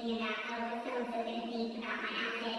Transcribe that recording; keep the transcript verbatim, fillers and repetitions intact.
thinking about, oh, what's so-and-so going to think about my outfit?